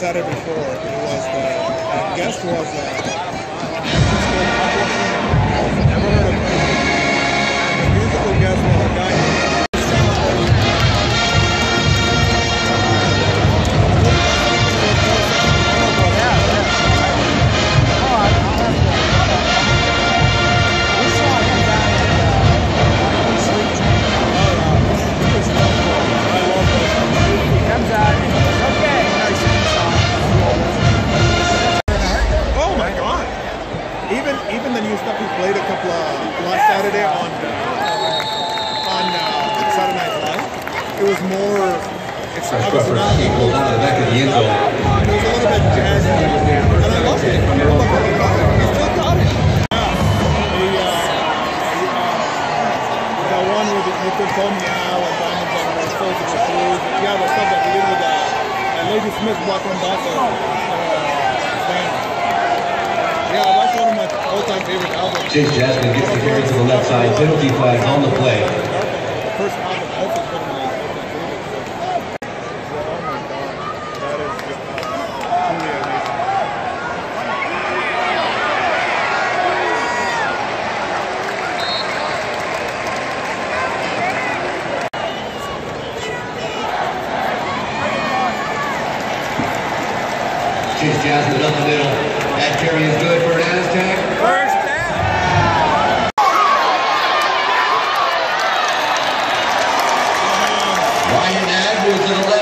said it before. It was the guest was never heard of him. The musical guest was a guy. Even the new stuff we played a couple of last Saturday on Saturday Night Live, it was more. It's obviously not equal down to the back of the end zone. It was a little bit jazzy, and I loved it. He still got it. The one with you could call me out and diamonds and the souls of the blues. Yeah, the stuff that we did with Lady Smith walking back the band. Yeah, that's one of my all-time favorite albums. Chase Jasmine gets the carry to the left side. Penalty flag on the play. The first album also is one of my favorites. Oh my God, that is just truly amazing. Chase Jasmine up the middle. That carry is good for an Aztec. First down. Ryan Adams to the left.